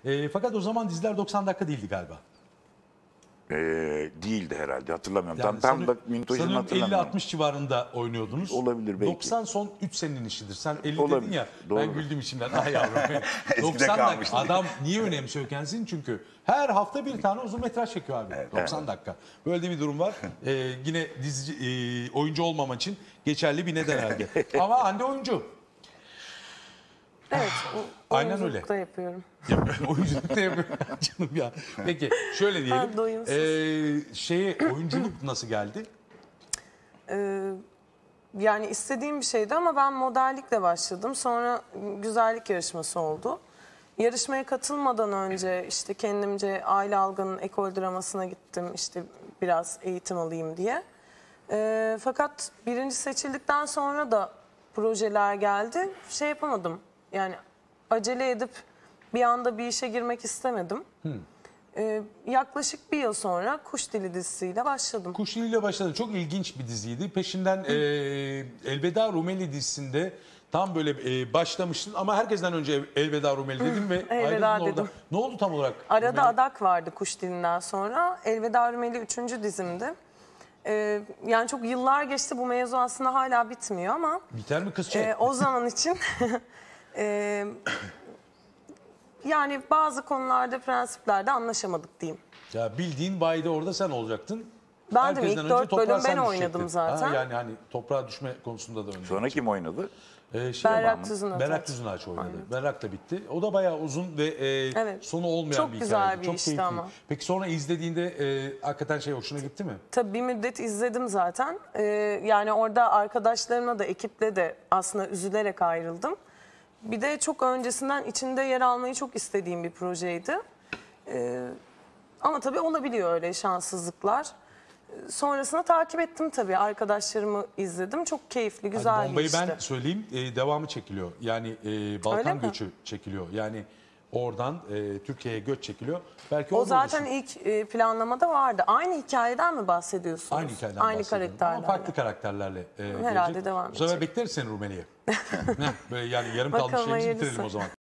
Fakat o zaman diziler 90 dakika değildi galiba. Değildi herhalde, hatırlamıyorum. Yani Tam da mintojunu sanırım hatırlamıyorum. 50-60 civarında oynuyordunuz. Olabilir belki. 90 son 3 senenin işidir. Sen 50 Olabilir, dedin ya, doğru. ben güldüm içimden. Ay yavrum. Eskide 90 dakika. kalmıştı. Adam niye önemsiyor kendisini? Çünkü her hafta bir tane uzun metraj çekiyor abi. 90 dakika. Böyle de bir durum var. Yine oyuncu olmaman için geçerli bir neden herhalde. Ama Hande oyuncu. Evet. Aynen öyle. Oyunculukta yapıyorum. Oyunculuk da yapıyor canım ya. Peki şöyle diyelim. Doyumsuz. Oyunculuk nasıl geldi? Yani istediğim bir şeydi ama ben modellikle başladım. Sonra güzellik yarışması oldu. Yarışmaya katılmadan önce işte kendimce Aile Algan'ın ekol dramasına gittim. İşte biraz eğitim alayım diye. Fakat birinci seçildikten sonra da projeler geldi. Şey yapamadım. Yani acele edip bir anda bir işe girmek istemedim. Yaklaşık bir yıl sonra Kuş Dili dizisiyle başladım. Kuş Dili ile başladı. Çok ilginç bir diziydi. Peşinden Elveda Rumeli dizisinde tam böyle başlamıştın ama herkesten önce Elveda Rumeli dedim ve Elveda ayrıldın orada. dedim. Ne oldu tam olarak? Arada Rumeli? adak vardı Kuş Dili'nden sonra. Elveda Rumeli 3. dizimdi. Yani çok yıllar geçti, bu mevzu aslında hala bitmiyor ama Biter mi kızcağız? o zaman için yani bazı konularda, prensiplerde anlaşamadık diyeyim. Ya bildiğin bayide orada sen olacaktın. Ben de Herkesten ilk önce 4 toprağa bölüm sen ben oynadım düşecektin. zaten. Yani hani toprağa düşme konusunda da önce. Sonra kim oynadı? Berrak Tüzünaç. Berrak Tüzünaç oynadı. Berrak da bitti. O da bayağı uzun ve Evet. sonu olmayan Çok bir güzel hikayeydi. bir Çok işti keyifli. ama. Peki sonra izlediğinde hakikaten hoşuna gitti mi? Tabii bir müddet izledim zaten. Yani orada arkadaşlarımla da, ekiple de aslında üzülerek ayrıldım. Bir de çok öncesinden içinde yer almayı çok istediğim bir projeydi. Ama tabii olabiliyor öyle şanssızlıklar. Sonrasında takip ettim tabii. Arkadaşlarımı izledim. Çok keyifli, güzel Hadi bir bombayı işti. ben söyleyeyim. Devamı çekiliyor. Yani Öyle Balkan mi? göçü çekiliyor. Yani oradan Türkiye'ye göç çekiliyor. Belki O orada zaten olursun. ilk planlamada vardı. Aynı hikayeden mi bahsediyorsunuz? Aynı hikayeden Aynı bahsediyorum. karakterlerle. Ama farklı karakterlerle Herhalde gelecek. devam Bu sefer edecek. bekleriz seni Rumeli'ye. Böyle yani yarım kalmış Bakalım şeyimizi hayırlısı. bitirelim o zaman.